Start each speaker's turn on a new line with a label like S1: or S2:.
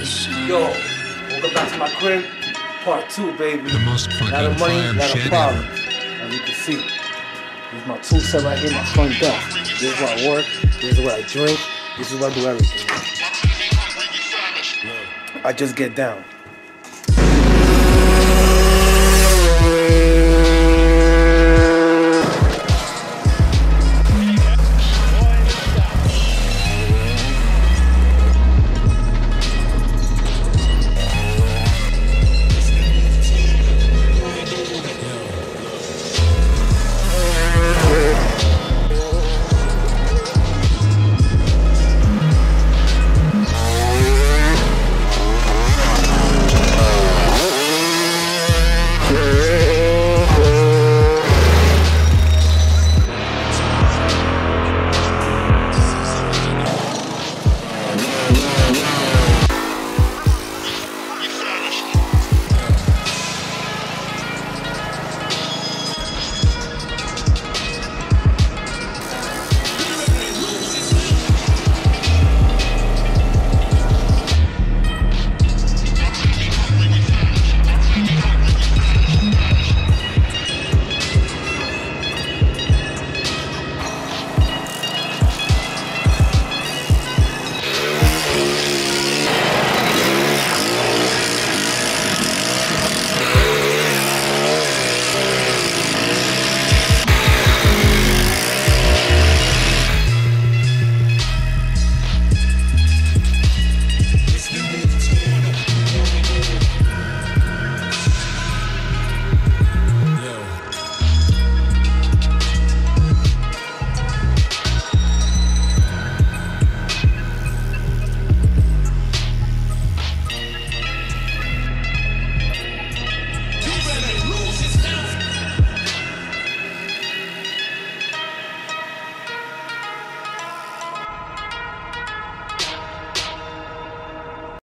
S1: Yo, welcome back to my crib. Part 2, baby.
S2: The most
S1: Not
S2: fucking
S1: of money,
S2: fire
S1: not of
S2: shit
S1: problems.
S2: ever.
S1: As you can see, this is my tool set right here, my front desk. This is where I work. This is where I drink. This is where I do everything. I just get down.